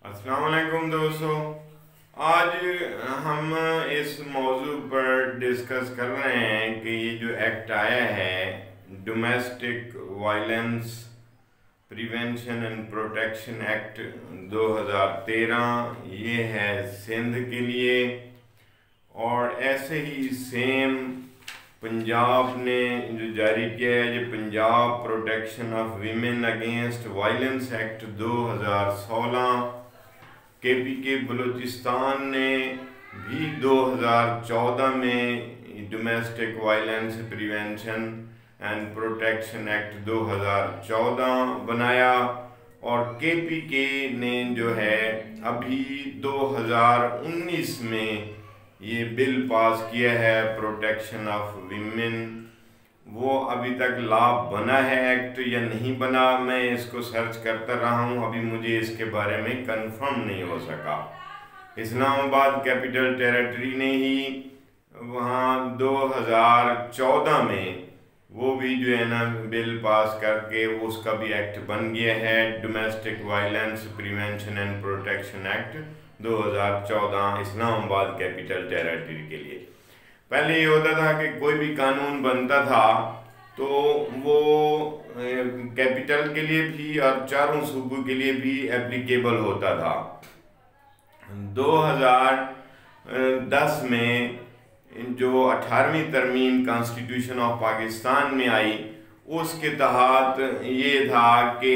अस्सलाम वालेकुम दोस्तों। आज हम इस मौजू पर डिस्कस कर रहे हैं कि ये जो एक्ट आया है domestic violence prevention and protection act 2013, ये है सिंध के लिए। और ऐसे ही सेम पंजाब ने जो जारी किया है, ये Punjab protection of women against violence act 2016। के बलूचिस्तान ने भी 2014 में domestic violence prevention and protection act 2014 बनाया। और के ने जो है अभी 2019 में ये बिल पास किया है प्रोटेक्शन ऑफ वीमेन। वो अभी तक लॉ बना है एक्ट या नहीं बना, मैं इसको सर्च करता रहा हूँ, अभी मुझे इसके बारे में कंफर्म नहीं हो सका। इस्लामाबाद कैपिटल टेरिटरी ने ही वहाँ 2014 में वो भी जो है ना बिल पास करके उसका भी एक्ट बन गया है, domestic violence prevention and protection act 2014 Islamabad capital territory के लिए। पहले ये होता था कि कोई भी कानून बनता था तो वो कैपिटल के लिए भी और चारों सूबों के लिए भी एप्लीकेबल होता था। 2010 में जो 18वीं तरमीम कॉन्स्टिट्यूशन ऑफ पाकिस्तान में आई, उसके तहत ये था कि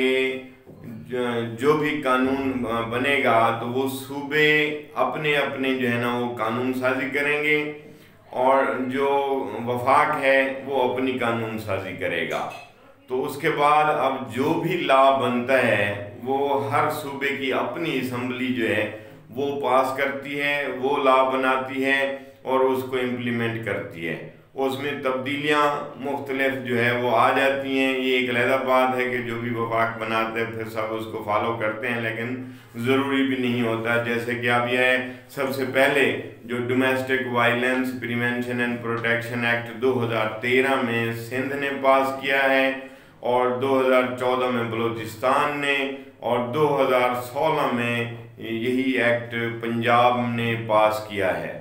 जो भी कानून बनेगा तो वो सूबे अपने अपने जो है ना वो कानून साजी करेंगे और जो वफाक है वो अपनी कानून साजी करेगा। तो उसके बाद अब जो भी लॉ बनता है वो हर सूबे की अपनी असम्बली जो है वो पास करती है, वो लॉ बनाती है और उसको इम्प्लीमेंट करती है। उसमें तब्दीलियाँ मुख्तलिफ जो है वो आ जाती हैं। ये एक अलहदा बात है कि जो भी वफाक बनाते हैं फिर सब उसको फॉलो करते हैं, लेकिन ज़रूरी भी नहीं होता। जैसे कि अब यह है, सबसे पहले जो domestic violence prevention and protection act 2013 में सिंध ने पास किया है और 2014 में बलूचिस्तान ने और 2016 में यही एक्ट पंजाब ने पास किया है।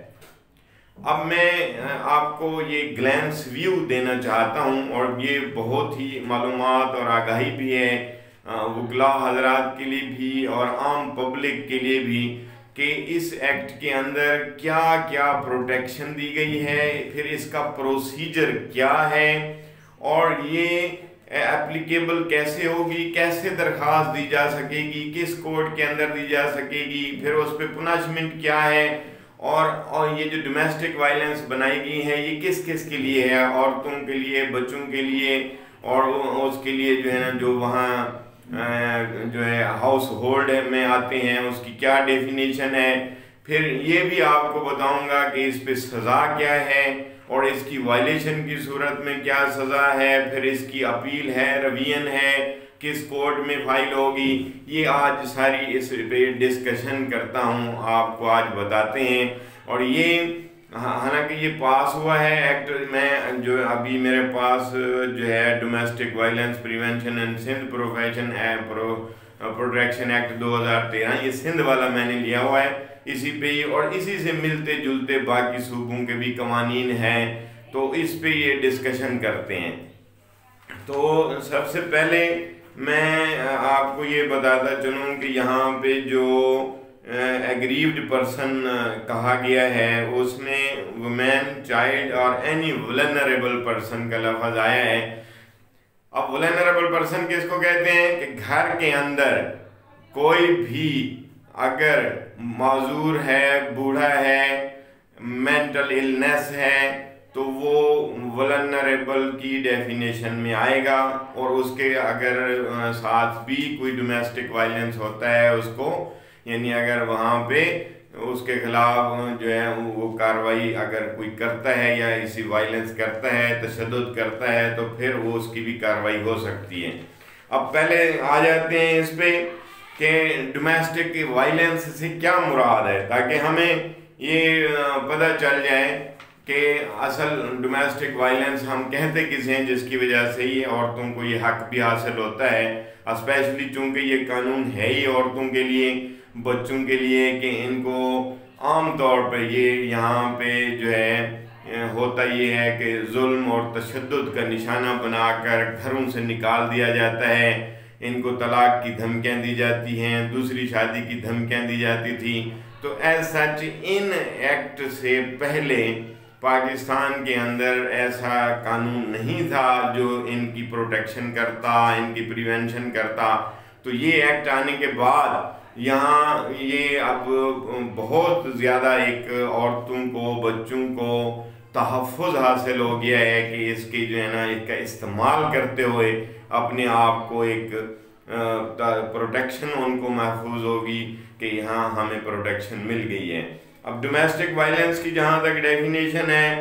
अब मैं आपको ये ग्लैंस व्यू देना चाहता हूँ और ये बहुत ही मालूमात और आगाही भी है वकला हजरात के लिए भी और आम पब्लिक के लिए भी कि इस एक्ट के अंदर क्या क्या प्रोटेक्शन दी गई है, फिर इसका प्रोसीजर क्या है और ये एप्लीकेबल कैसे होगी, कैसे दरख्वास्त दी जा सकेगी, किस कोर्ट के अंदर दी जा सकेगी, फिर उस पर पनिशमेंट क्या है और ये जो डोमेस्टिक वायलेंस बनाई गई है ये किस किस के लिए है, औरतों के लिए, बच्चों के लिए और उसके लिए जो है ना जो वहाँ जो है हाउस होल्ड में आते हैं उसकी क्या डेफिनेशन है। फिर ये भी आपको बताऊंगा कि इस पे सज़ा क्या है और इसकी वायलेशन की सूरत में क्या सज़ा है, फिर इसकी अपील है, रवियन है, किस कोर्ट में फाइल होगी। ये आज सारी इस पे डिस्कशन करता हूँ, आपको आज बताते हैं। और ये हालांकि ये पास हुआ है एक्ट में, जो अभी मेरे पास जो है domestic violence prevention and Sindh profession protection act 2013, ये सिंध वाला मैंने लिया हुआ है इसी पे ही, और इसी से मिलते जुलते बाकी सूबों के भी कवानीन हैं, तो इस पे ये डिस्कशन करते हैं। तो सबसे पहले मैं आपको ये बताता चलूँ कि यहाँ पे जो एग्रीव्ड पर्सन कहा गया है उसमें वुमेन, चाइल्ड और एनी वल्नरेबल पर्सन का लफ्ज़ आया है। अब वल्नरेबल पर्सन किसको कहते हैं कि घर के अंदर कोई भी अगर माजूर है, बूढ़ा है, मेंटल इलनेस है तो वो वल्नरेबल की डेफिनेशन में आएगा। और उसके अगर साथ भी कोई डोमेस्टिक वायलेंस होता है उसको, यानी अगर वहाँ पे उसके खिलाफ जो है वो कार्रवाई अगर कोई करता है या इसी वायलेंस करता है, तशद्दुद करता है, तो फिर वो उसकी भी कार्रवाई हो सकती है। अब पहले आ जाते हैं इस पे कि डोमेस्टिक वायलेंस से क्या मुराद है, ताकि हमें ये पता चल जाए कि असल डोमेस्टिक वायलेंस हम कहते किसे हैं, जिसकी वजह से ये औरतों को ये हक भी हासिल होता है, स्पेशली चूँकि ये कानून है ही औरतों के लिए। बच्चों के लिए कि इनको आम तौर पे ये यहाँ पे जो है होता ये है कि जुल्म और तशद्दुद का निशाना बनाकर घरों से निकाल दिया जाता है, इनको तलाक की धमकियाँ दी जाती हैं, दूसरी शादी की धमकियाँ दी जाती थी। तो एज सच इन एक्ट से पहले पाकिस्तान के अंदर ऐसा कानून नहीं था जो इनकी प्रोटेक्शन करता, इनकी प्रिवेंशन करता। तो ये एक्ट आने के बाद यहाँ ये अब बहुत ज़्यादा एक औरतों को, बच्चों को तहफ़्फ़ुज़ हासिल हो गया है कि इसके जो है ना इसका इस्तेमाल करते हुए अपने आप को एक प्रोटेक्शन उनको महफूज होगी कि यहाँ हमें प्रोटेक्शन मिल गई है। अब डोमेस्टिक वायलेंस की जहाँ तक डेफिनेशन है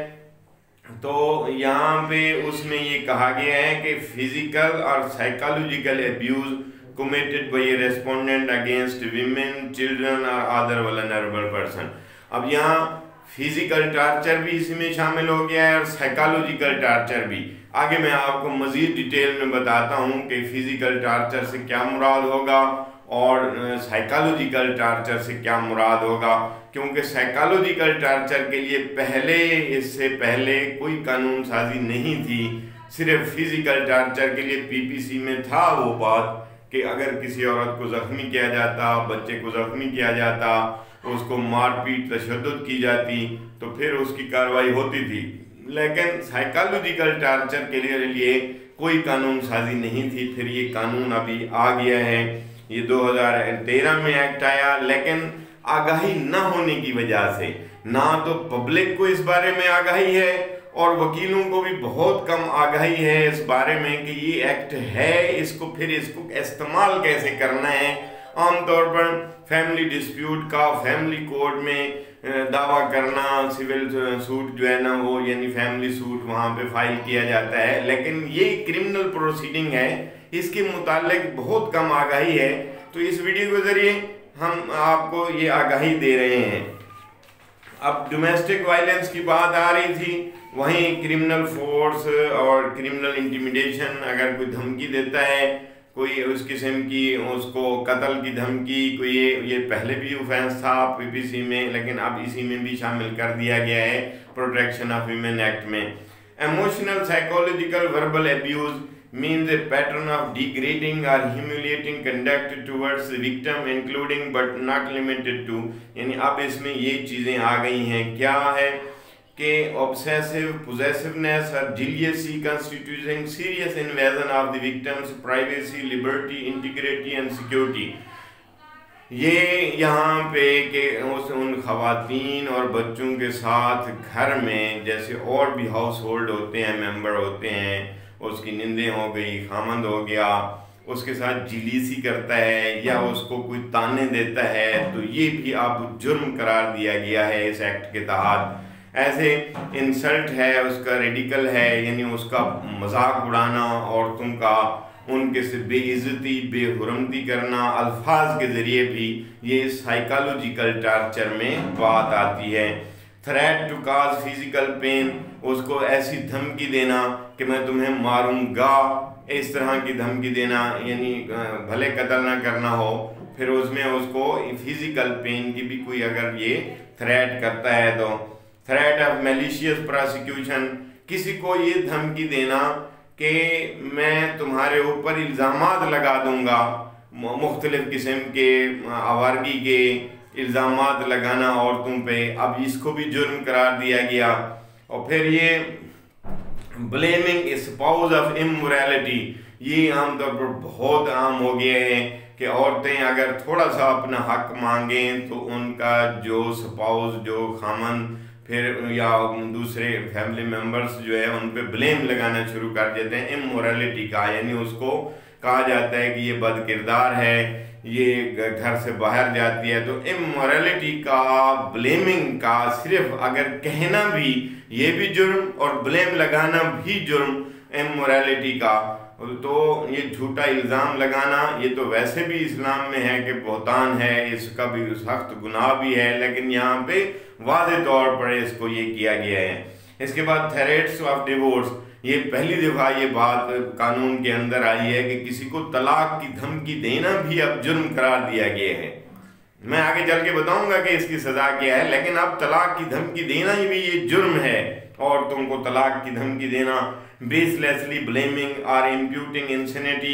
तो यहाँ पे उसमें ये कहा गया है कि फिजिकल और psychological abuse committed by a respondent against women, children or other vulnerable person। अब यहाँ फिजिकल टार्चर भी इसमें शामिल हो गया है और साइकोलॉजिकल टार्चर भी। आगे मैं आपको मज़ीद डिटेल में बताता हूँ कि फिजिकल टार्चर से क्या मुराद होगा और साइकोलॉजिकल टार्चर से क्या मुराद होगा, क्योंकि साइकोलॉजिकल टार्चर के लिए इससे पहले कोई कानून साजी नहीं थी। सिर्फ फिजिकल टार्चर के लिए पीपीसी में था वो बात कि अगर किसी औरत को ज़ख्मी किया जाता, बच्चे को ज़ख्मी किया जाता, उसको मारपीट तशद्दुद की जाती तो फिर उसकी कार्रवाई होती थी, लेकिन साइकोलॉजिकल टार्चर के लिए कोई कानून साजी नहीं थी। फिर ये कानून अभी आ गया है, ये 2013 में एक्ट आया, लेकिन आगाही न होने की वजह से ना तो पब्लिक को इस बारे में आगाही है और वकीलों को भी बहुत कम आगाही है इस बारे में कि ये एक्ट है, इसको इस्तेमाल कैसे करना है। आमतौर पर फैमिली डिस्प्यूट का फैमिली कोर्ट में दावा करना, सिविल सूट जो है ना वो यानी फैमिली सूट वहाँ पे फाइल किया जाता है, लेकिन ये क्रिमिनल प्रोसीडिंग है, इसके मुतालिक बहुत कम आगाही है। तो इस वीडियो के ज़रिए हम आपको ये आगाही दे रहे हैं। अब डोमेस्टिक वायलेंस की बात आ रही थी, वहीं क्रिमिनल फोर्स और क्रिमिनल इंटिमिडेशन, अगर कोई धमकी देता है कोई उस किस्म की, उसको कत्ल की धमकी, कोई ये पहले भी ऑफेंस था पीपीसी में, लेकिन अब इसी में भी शामिल कर दिया गया है प्रोटेक्शन ऑफ वीमेन एक्ट में। Emotional psychological verbal abuse means a pattern of degrading or humiliating conduct towards the victim including but not limited to, यानी अब इसमें ये चीज़ें आ गई हैं, क्या है कि obsessive possessiveness or jealousy constituting serious invasion of the victim's privacy, liberty, integrity and security। ये यहाँ पे कि उन ख़वातीन और बच्चों के साथ घर में जैसे और भी हाउस होल्ड होते हैं, मेंबर होते हैं, उसकी नींदें हो गई, खामंद हो गया, उसके साथ जिलीसी करता है या उसको कोई ताने देता है, तो ये भी अब जुर्म करार दिया गया है इस एक्ट के तहत। ऐसे इंसल्ट है, उसका रेडिकल है, यानी उसका मजाक उड़ाना, औरतों का उनके से बेइज्जती बेहुरमती करना अल्फाज के ज़रिए भी ये साइकोलॉजिकल टार्चर में बात आती है। Threat to cause physical pain, उसको ऐसी धमकी देना कि मैं तुम्हें मारूंगा, इस तरह की धमकी देना, यानी भले कत्ल ना करना हो, फिर उसमें उसको फिजिकल पेन की भी कोई अगर ये थ्रेट करता है तो। थ्रेट ऑफ मैलिशियस प्रोसिक्यूशन, किसी को ये धमकी देना कि मैं तुम्हारे ऊपर इल्ज़ामात लगा दूंगा, मुख्तलिफ किस्म के आवारगी के इल्ज़ामात लगाना औरतों पे, अब इसको भी जुर्म करार दिया गया। और फिर ये ब्लेमिंग स्पाउस ऑफ इमोरलिटी, ये आमतौर पर बहुत आम हो गया है कि औरतें अगर थोड़ा सा अपना हक मांगें तो उनका जो स्पाउस, जो खामन फिर या दूसरे फैमिली मेम्बर्स जो है उन पे ब्लेम लगाना शुरू कर देते हैं इमोरलिटी का, यानी उसको कहा जाता है कि ये बदकिरदार है, ये घर से बाहर जाती है। तो इमोरलिटी का, ब्लेमिंग का, सिर्फ अगर कहना भी ये भी जुर्म और ब्लेम लगाना भी जुर्म इमोरलिटी का। तो ये झूठा इल्ज़ाम लगाना ये तो वैसे भी इस्लाम में है कि बहतान है, इसका भी सख्त गुनाह भी है, लेकिन यहाँ पे वाज़े तौर पर इसको ये किया गया है। इसके बाद थ्रेट्स ऑफ डिवोर्स, ये पहली दफ़ा ये बात कानून के अंदर आई है कि किसी को तलाक की धमकी देना भी अब जुर्म करार दिया गया है। मैं आगे चल के बताऊंगा कि इसकी सजा क्या है। लेकिन अब तलाक की धमकी देना ही भी ये जुर्म है। औरतों को तलाक की धमकी देना, बेसलेसली ब्लेमिंग और इम्प्यूटिंग इंसेनिटी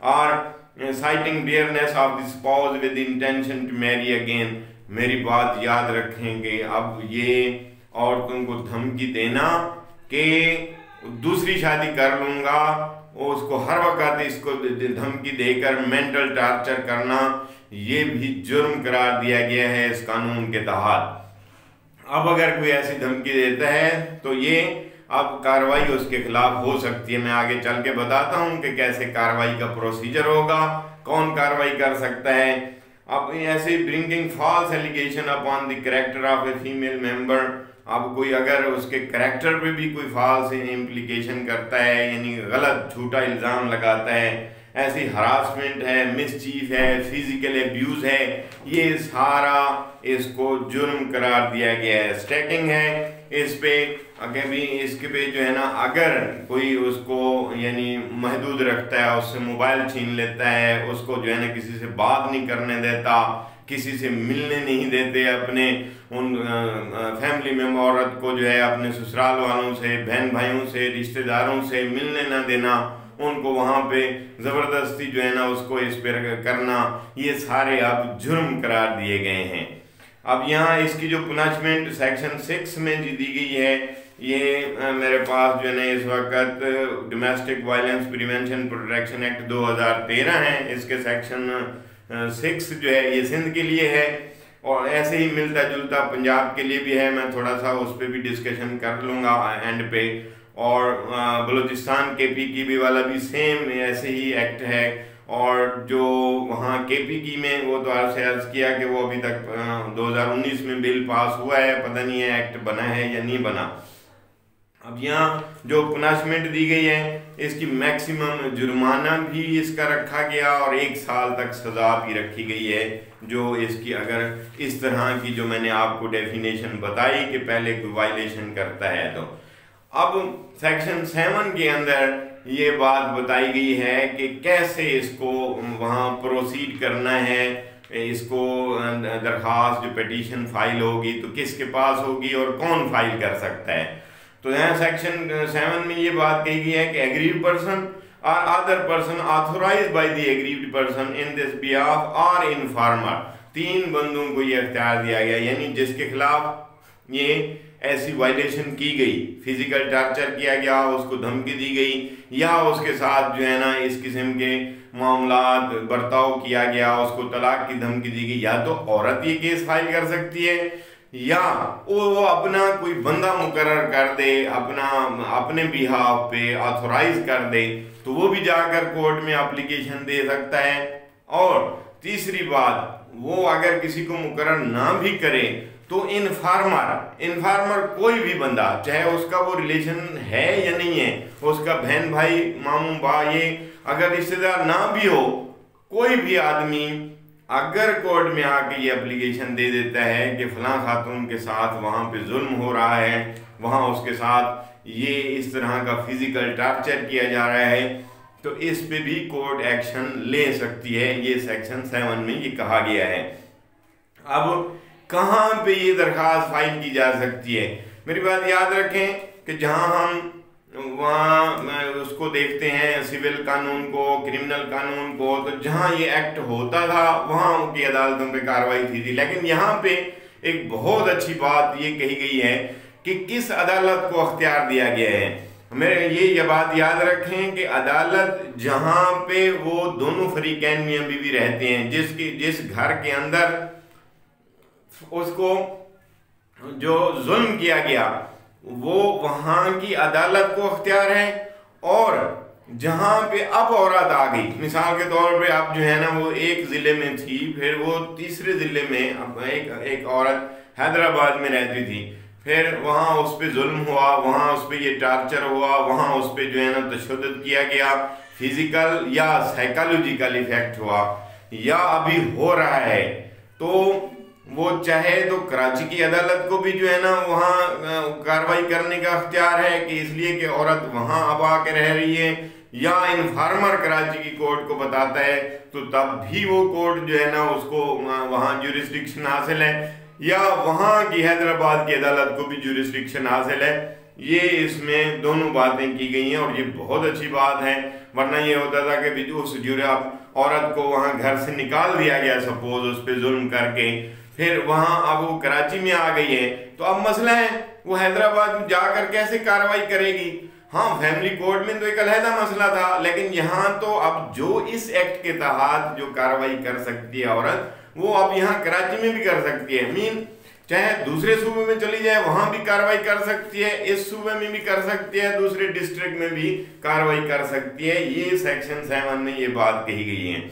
और citing barrenness of the spouse with intention to marry again. मेरी बात याद रखेंगे, अब ये औरतों को धमकी देना कि दूसरी शादी कर लूंगा, उसको हर वक्त इसको धमकी देकर मेंटल टॉर्चर करना, ये भी जुर्म करार दिया गया है इस कानून के तहत। अब अगर कोई ऐसी धमकी देता है तो ये अब कार्रवाई उसके खिलाफ हो सकती है। मैं आगे चल के बताता हूं कि कैसे कार्रवाई का प्रोसीजर होगा, कौन कार्रवाई कर सकता है। अब ऐसे bringing false allegation upon the character of a female member. अब कोई अगर उसके कैरेक्टर पे भी कोई फॉल्स इम्प्लीकेशन करता है, यानी गलत झूठा इल्ज़ाम लगाता है, ऐसी हरासमेंट है, मिसचीफ है, फिजिकल एब्यूज़ है, ये सारा इसको जुर्म करार दिया गया है। स्टैकिंग है इस पे, अगर भी इसके पे जो है ना, अगर कोई उसको यानी महदूद रखता है, उससे मोबाइल छीन लेता है, उसको जो है ना किसी से बात नहीं करने देता, किसी से मिलने नहीं देते, अपने उन फैमिली मेंबर औरत को जो है अपने ससुराल वालों से, बहन भाइयों से, रिश्तेदारों से मिलने ना देना, उनको वहाँ पे ज़बरदस्ती जो है ना उसको इस पर करना, ये सारे अब जुर्म करार दिए गए हैं। अब यहाँ इसकी जो पनिशमेंट सेक्शन 6 में जो दी गई है, ये मेरे पास जो है ना इस वक्त domestic violence prevention protection act 2013 है। इसके सेक्शन 6 जो है ये सिंध के लिए है, और ऐसे ही मिलता जुलता पंजाब के लिए भी है। मैं थोड़ा सा उस पर भी डिस्कशन कर लूँगा एंड पे। और बलूचिस्तान KP की भी वाला भी सेम ऐसे ही एक्ट है। और जो वहाँ KP की में वो तो आपसे अर्ज किया कि वो अभी तक 2019 में बिल पास हुआ है, पता नहीं है एक्ट बना है या नहीं बना। अब यहाँ जो पनिशमेंट दी गई है, इसकी मैक्सिमम जुर्माना भी इसका रखा गया और 1 साल तक सज़ा भी रखी गई है, जो इसकी अगर इस तरह की जो मैंने आपको डेफिनेशन बताई कि पहले कोई वायलेशन करता है तो। अब सेक्शन 7 के अंदर ये बात बताई गई है कि कैसे इसको वहाँ प्रोसीड करना है। इसको दरख्वास्त जो पिटीशन फाइल होगी तो किसके पास होगी और कौन फाइल कर सकता है। तो यहाँ सेक्शन 7 में ये बात कही गई है कि एग्रीव्ड पर्सन और other person authorised by the aggrieved person in this behalf और इन्फॉर्मर, 3 बंदों को ये अख्तियार दिया गया, यानी जिसके खिलाफ ये ऐसी वायलेशन की गई, फिजिकल टॉर्चर किया गया, उसको धमकी दी गई, या उसके साथ जो है ना इस किस्म के मामलात बर्ताव किया गया, उसको तलाक की धमकी दी गई, या तो औरत ये केस फाइल कर सकती है या वो अपना कोई बंदा मुकर्रर कर दे, अपने बिहाफ पे ऑथोराइज कर दे, तो वो भी जाकर कोर्ट में एप्लीकेशन दे सकता है। और तीसरी बात, वो अगर किसी को मुकर्रर ना भी करे तो इन्फॉर्मर कोई भी बंदा, चाहे उसका वो रिलेशन है या नहीं है, उसका बहन भाई मामू भाई अगर रिश्तेदार ना भी हो, कोई भी आदमी अगर कोर्ट में आके ये एप्लीकेशन दे देता है कि फलां खातून के साथ वहाँ पे जुल्म हो रहा है, वहाँ उसके साथ ये इस तरह का फिजिकल टॉर्चर किया जा रहा है, तो इस पे भी कोर्ट एक्शन ले सकती है। ये सेक्शन 7 में ये कहा गया है। अब कहाँ पे ये दरख्वास्त फाइल की जा सकती है? मेरी बात याद रखें कि जहाँ हम वहाँ उसको देखते हैं सिविल कानून को, क्रिमिनल कानून को, तो जहाँ ये एक्ट होता था वहाँ उनकी अदालतों पे कार्रवाई थी। लेकिन यहाँ पे एक बहुत अच्छी बात ये कही गई है कि किस अदालत को अख्तियार दिया गया है। मेरे ये बात याद रखें कि अदालत जहाँ पे वो दोनों फरीकैन मियां बीवी रहते हैं, जिस घर के अंदर उसको जो जुल्म किया गया वो वहाँ की अदालत को अख्तियार है। और जहाँ पे अब औरत आ गई, मिसाल के तौर पे अब जो है ना वो एक ज़िले में थी, फिर वो तीसरे ज़िले में, अब एक औरत हैदराबाद में रहती थी, फिर वहाँ उस पर जुल्म हुआ, वहाँ उस पर ये टॉर्चर हुआ, वहाँ उस पर जो है ना तशद्दुद किया गया, फिजिकल या साइकोलॉजिकल इफेक्ट हुआ या अभी हो रहा है, तो वो चाहे तो कराची की अदालत को भी जो है ना वहाँ कार्रवाई करने का अख्तियार है कि इसलिए कि औरत वहाँ अब आके रह रही है, या इन्फॉर्मर कराची की कोर्ट को बताता है तो तब भी वो कोर्ट जो है ना उसको वहाँ ज्यूरिसडिक्शन हासिल है, या वहाँ की हैदराबाद की अदालत को भी ज्यूरिसडिक्शन हासिल है। ये इसमें दोनों बातें की गई हैं और ये बहुत अच्छी बात है। वरना ये होता था कि उस औरत को वहाँ घर से निकाल दिया गया, सपोज उस पर जुल्म करके, फिर वहाँ अब वो कराची में आ गई है, तो अब मसला है वो हैदराबाद में जाकर कैसे कार्रवाई करेगी। हाँ, फैमिली कोर्ट में तो एक अलहदा मसला था, लेकिन यहाँ तो अब जो इस एक्ट के तहत जो कार्रवाई कर सकती है औरत, वो अब यहाँ कराची में भी कर सकती है। मीन चाहे दूसरे सूबे में चली जाए वहां भी कार्रवाई कर सकती है, इस सूबे में भी कर सकती है, दूसरे डिस्ट्रिक्ट में भी कार्रवाई कर सकती है। ये सेक्शन 7 में ये बात कही गई है।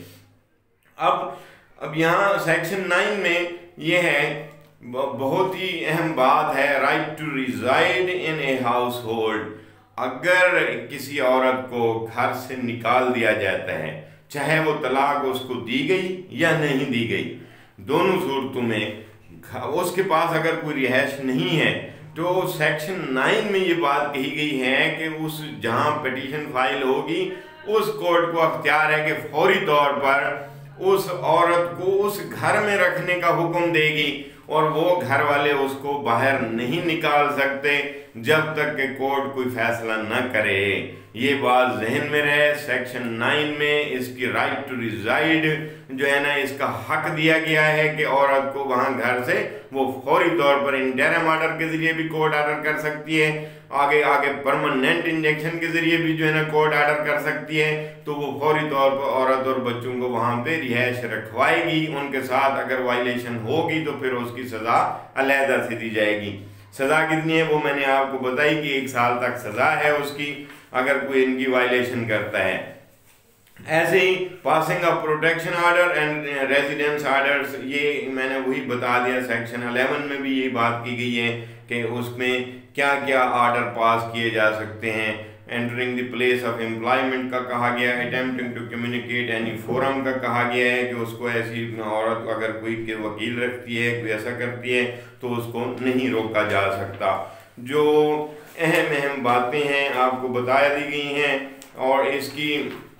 अब यहाँ सेक्शन 9 में ये है, बहुत ही अहम बात है, right to reside in a household. अगर किसी औरत को घर से निकाल दिया जाता है, चाहे वो तलाक उसको दी गई या नहीं दी गई, दोनों सूरतों में उसके पास अगर कोई रिहाइश नहीं है, तो सेक्शन 9 में ये बात कही गई है कि उस जहां पिटीशन फाइल होगी उस कोर्ट को अख्तियार है कि फौरी तौर पर उस औरत को उस घर में रखने का हुक्म देगी और वो घर वाले उसको बाहर नहीं निकाल सकते जब तक कि कोर्ट कोई फैसला न करे। ये बात जहन में रहे। सेक्शन 9 में इसकी राइट टू रिजाइड जो है ना, इसका हक दिया गया है कि औरत को वहां घर से वो फौरी तौर पर इंटरिम ऑर्डर के जरिए भी कोर्ट ऑर्डर कर सकती है, आगे परमानेंट इंजेक्शन के जरिए भी जो है ना कोर्ट ऑर्डर कर सकती है। तो वो फौरी तौर पर औरत और बच्चों को वहां पे रिहाइश रखवाएगी। उनके साथ अगर वायलेशन होगी तो फिर उसकी सजा अलहदा से दी जाएगी। सजा कितनी है वो मैंने आपको बताई कि 1 साल तक सजा है उसकी, अगर कोई इनकी वायलेशन करता है। ऐसे ही passing of protection order and residence orders, ये मैंने वही बता दिया। सेक्शन 11 में भी ये बात की गई है कि उसमें क्या क्या ऑर्डर पास किए जा सकते हैं। Entering the place of employment का कहा गया है, attempting to communicate any forum का कहा गया है कि उसको ऐसी औरत अगर कोई के वकील रखती है, कोई ऐसा करती है तो उसको नहीं रोका जा सकता। जो अहम बातें हैं आपको बता दी गई हैं। और इसकी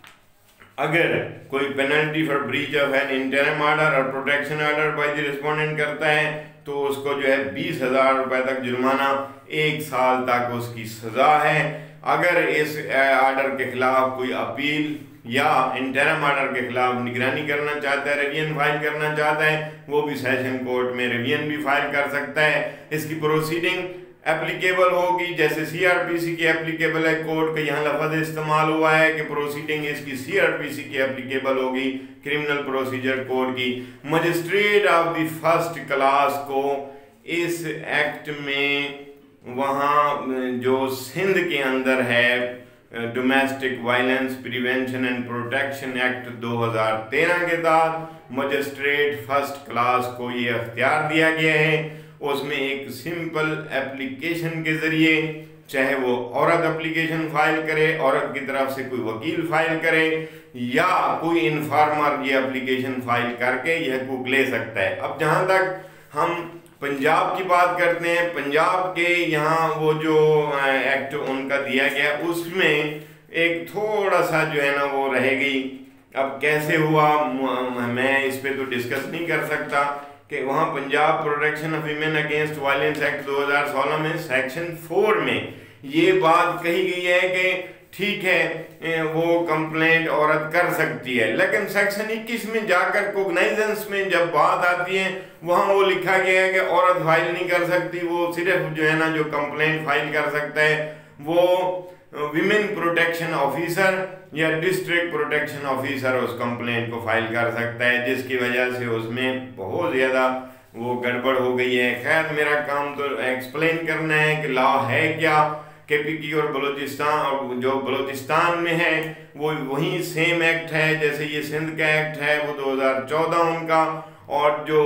अगर कोई penalty for breach of an interim order और protection order by the respondent करता है तो उसको जो है 20,000 रुपए तक जुर्माना, 1 साल तक उसकी सजा है। अगर इस ऑर्डर के खिलाफ कोई अपील या इंटरिम ऑर्डर के खिलाफ निगरानी करना चाहता है, रिवीजन फाइल करना चाहता है, वो भी सेशन कोर्ट में रिवीजन भी फाइल कर सकता है। इसकी प्रोसीडिंग एप्लीकेबल होगी जैसे सीआरपीसी की एप्लीकेबल है। कोर्ट का यहाँ लफ्ज इस्तेमाल हुआ है कि प्रोसीडिंग इसकी सीआरपीसी की एप्लीकेबल होगी, क्रिमिनल प्रोसीजर कोड की। Magistrate of the first class को इस एक्ट में वहाँ जो सिंध के अंदर है domestic violence prevention and protection act 2013 के तहत मजिस्ट्रेट फर्स्ट क्लास को ये अख्तियार दिया गया है। उसमें एक सिंपल एप्लीकेशन के ज़रिए, चाहे वो औरत एप्लीकेशन फाइल करे, औरत की तरफ से कोई वकील फाइल करे या कोई इन्फॉर्मर ये एप्लीकेशन फाइल करके यह हकूक ले सकता है। अब जहाँ तक हम पंजाब की बात करते हैं, पंजाब के यहाँ वो जो एक्ट उनका दिया गया उसमें एक थोड़ा सा जो है ना वो रह गई। अब कैसे हुआ मैं इस पे तो डिस्कस नहीं कर सकता कि वहाँ Punjab protection of women against violence act 2016 में सेक्शन 4 में ये बात कही गई है कि ठीक है वो कंप्लेंट औरत कर सकती है, लेकिन सेक्शन 21 में जाकर कोग्नाइजेंस में जब बात आती है वहाँ वो लिखा गया है कि औरत फाइल नहीं कर सकती। वो सिर्फ जो है ना जो कंप्लेंट फाइल कर सकता है वो विमेन प्रोटेक्शन ऑफिसर या डिस्ट्रिक्ट प्रोटेक्शन ऑफिसर उस कंप्लेंट को फाइल कर सकता है, जिसकी वजह से उसमें बहुत ज़्यादा वो गड़बड़ हो गई है। खैर मेरा काम तो एक्सप्लेन करना है कि लॉ है क्या। केपीकी और बलूचिस्तान, और जो बलूचिस्तान में है वो वही सेम एक्ट है जैसे ये सिंध का एक्ट है, वो 2014 उनका, और जो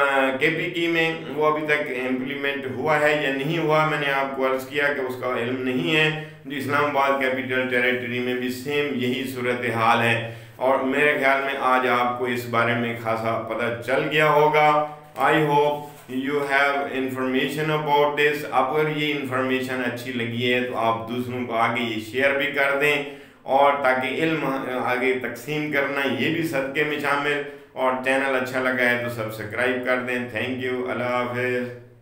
केपीकी में वो अभी तक इम्प्लीमेंट हुआ है या नहीं हुआ मैंने आपको अर्ज किया कि उसका इल्म नहीं है। इस्लामाबाद कैपिटल टेरिटरी में भी सेम यही सूरत हाल है और मेरे ख्याल में आज आपको इस बारे में खासा पता चल गया होगा। I hope you have information about this. अगर ये इंफॉर्मेशन अच्छी लगी है तो आप दूसरों को आगे ये शेयर भी कर दें और ताकि इल्म आगे तकसीम करना ये भी सदक़े में शामिल। और चैनल अच्छा लगा है तो सब्सक्राइब कर दें। थैंक यू, अल्लाह हाफ़िज़।